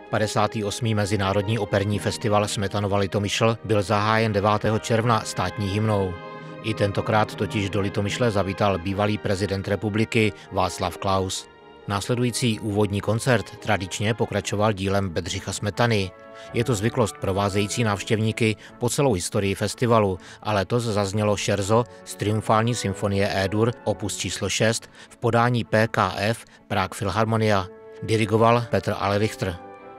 58. Mezinárodní operní festival Smetanova Litomyšl byl zahájen 9. června státní hymnou. I tentokrát totiž do Litomyšle zavítal bývalý prezident republiky Václav Klaus. Následující úvodní koncert tradičně pokračoval dílem Bedřicha Smetany. Je to zvyklost provázející návštěvníky po celou historii festivalu, a letos zaznělo Scherzo z triumfální symfonie E-dur opus číslo 6 v podání PKF Prague Philharmonia. Dirigoval Petr Allerrichter.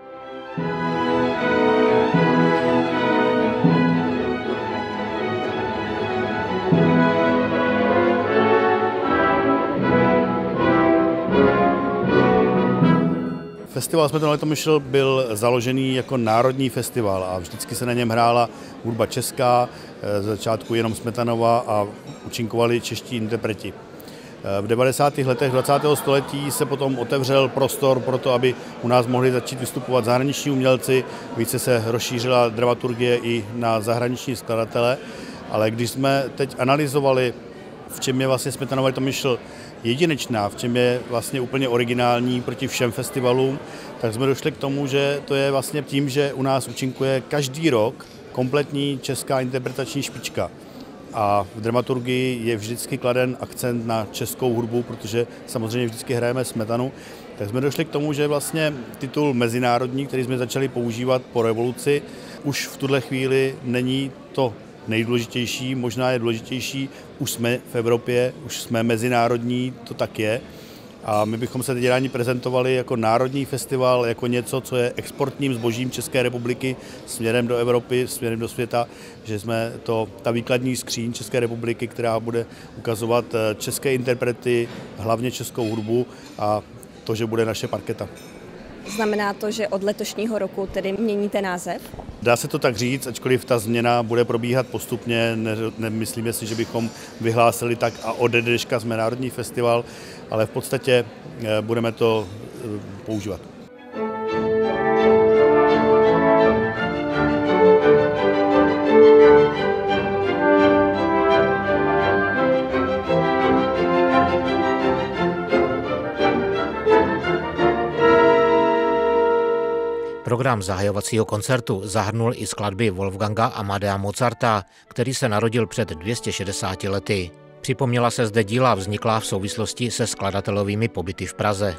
Festival Smetanova Litomyšl byl založený jako národní festival a vždycky se na něm hrála hudba česká, z začátku jenom Smetanova a účinkovali čeští interpreti. V 90. letech 20. století se potom otevřel prostor pro to, aby u nás mohli začít vystupovat zahraniční umělci, více se rozšířila dramaturgie i na zahraniční skladatele, ale když jsme teď analyzovali, v čem je vlastně Smetanova Litomyšl jedinečná, v čem je vlastně úplně originální proti všem festivalům, tak jsme došli k tomu, že to je vlastně tím, že u nás účinkuje každý rok kompletní česká interpretační špička. A v dramaturgii je vždycky kladen akcent na českou hudbu, protože samozřejmě vždycky hrajeme Smetanu. Tak jsme došli k tomu, že vlastně titul mezinárodní, který jsme začali používat po revoluci, už v tuhle chvíli není to nejdůležitější, možná je důležitější, už jsme v Evropě, už jsme mezinárodní, to tak je. A my bychom se teď rádi prezentovali jako národní festival, jako něco, co je exportním zbožím České republiky směrem do Evropy, směrem do světa, že jsme ta výkladní skříň České republiky, která bude ukazovat české interprety, hlavně českou hudbu a to, že bude naše parketa. Znamená to, že od letošního roku tedy měníte název? Dá se to tak říct, ačkoliv ta změna bude probíhat postupně, nemyslíme si, že bychom vyhlásili tak a ode dneška jsme národní festival, ale v podstatě budeme to používat. Program zahajovacího koncertu zahrnul i skladby Wolfganga Amadea Mozarta, který se narodil před 260 lety. Připomněla se zde díla vzniklá v souvislosti se skladatelovými pobyty v Praze.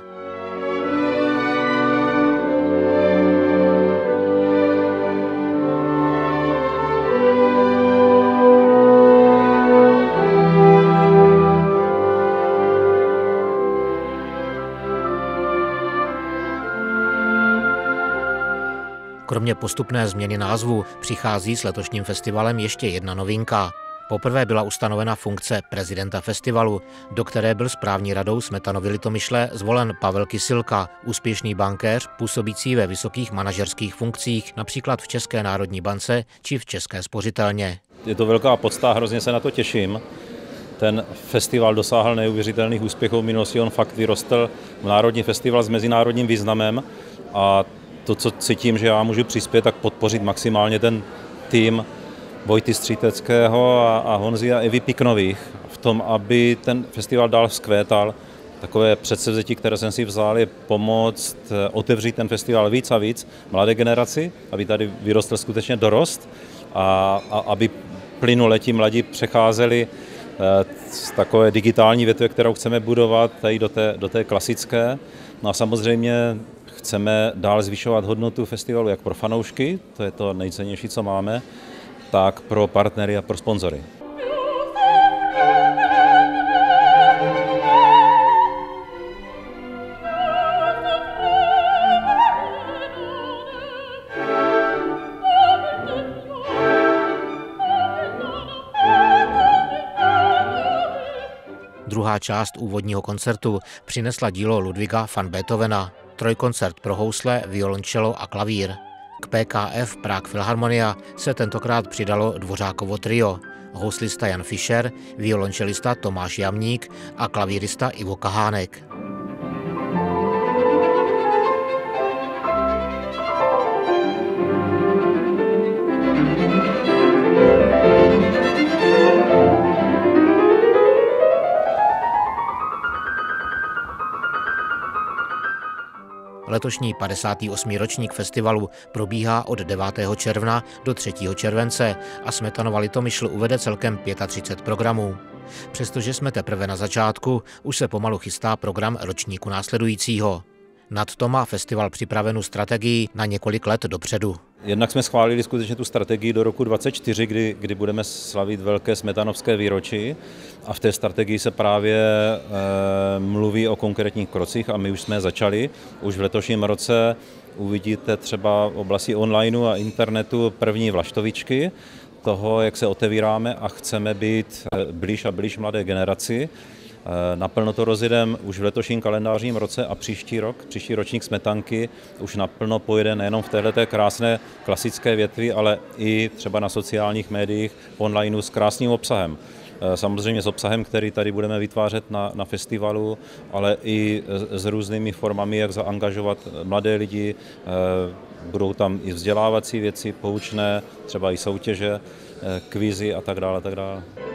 Kromě postupné změny názvu přichází s letošním festivalem ještě jedna novinka. Poprvé byla ustanovena funkce prezidenta festivalu, do které byl správní radou Smetanovy Litomyšle zvolen Pavel Kysilka, úspěšný bankéř působící ve vysokých manažerských funkcích, například v České národní bance či v České spořitelně. Je to velká podsta, hrozně se na to těším. Ten festival dosáhl neuvěřitelných úspěchů v minulosti, on fakt vyrostl v národní festival s mezinárodním významem a to, co cítím, že já můžu přispět, tak podpořit maximálně ten tým Vojty Stříteckého a Honzy a Evy Piknových v tom, aby ten festival dál vzkvétal. Takové předsevzetí, které jsem si vzal, je pomoct otevřít ten festival víc a víc mladé generaci, aby tady vyrostl skutečně dorost a aby plynule ti mladí přecházeli z takové digitální větve, kterou chceme budovat, tady do té klasické. No a samozřejmě chceme dál zvyšovat hodnotu festivalu jak pro fanoušky, to je to nejcennější, co máme, tak pro partnery a pro sponzory. Druhá část úvodního koncertu přinesla dílo Ludwiga van Beethovena, trojkoncert pro housle, violoncello a klavír. K PKF Prague Philharmonia se tentokrát přidalo Dvořákovo trio, houslista Jan Fischer, violončelista Tomáš Jamník a klavírista Ivo Kahánek. Letošní 58. ročník festivalu probíhá od 9. června do 3. července a Smetanova Litomyšl uvede celkem 35 programů. Přestože jsme teprve na začátku, už se pomalu chystá program ročníku následujícího. Nadto má festival připravenou strategii na několik let dopředu. Jednak jsme schválili skutečně tu strategii do roku 2024, kdy budeme slavit velké smetanovské výročí a v té strategii se právě mluví o konkrétních krocích a my už jsme začali. Už v letošním roce uvidíte třeba v oblasti onlineu a internetu první vlaštovičky toho, jak se otevíráme a chceme být blíž a blíž mladé generaci. Naplno to rozjedeme už v letošním kalendářním roce a příští ročník Smetanky už naplno pojede nejenom v této krásné klasické větvi, ale i třeba na sociálních médiích, onlineu s krásným obsahem. Samozřejmě s obsahem, který tady budeme vytvářet na festivalu, ale i s různými formami, jak zaangažovat mladé lidi. Budou tam i vzdělávací věci, poučné, třeba i soutěže, kvízy a tak dále, tak dále.